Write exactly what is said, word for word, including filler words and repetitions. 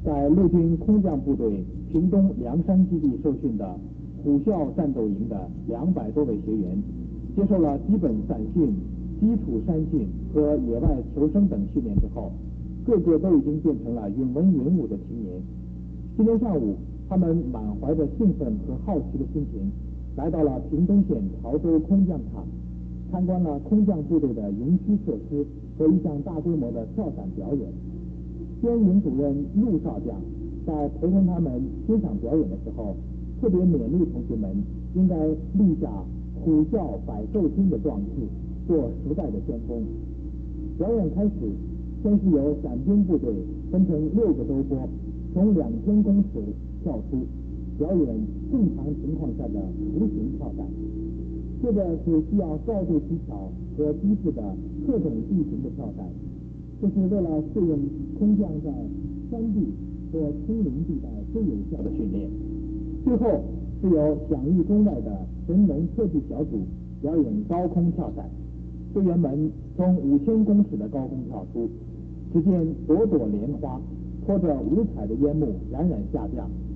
在陆军空降部队屏东梁山基地受训的虎啸战斗营的两百多位学员，接受了基本散训、基础山训和野外求生等训练之后，个个都已经变成了允文允武的青年。今天上午，他们满怀着兴奋和好奇的心情，来到了屏东县潮州空降场，参观了空降部队的营区设施和一项大规模的跳伞表演。编营主任陆少将在陪同他们欣赏表演的时候，特别勉励同学们应该立下虎啸百兽惊的壮志，做时代的先锋。表演开始，先是由伞兵部队分成六个兜波，从两千公尺跳出，表演正常情况下的雏形跳伞。接着是需要高度技巧和机智的特种地形的跳伞，这是为了适应空降在山地和丘陵地带最有效的训练。最后是由享誉中外的神龙特技小组表演高空跳伞，队员们从五千公尺的高空跳出，只见朵朵莲花拖着五彩的烟幕冉冉下降，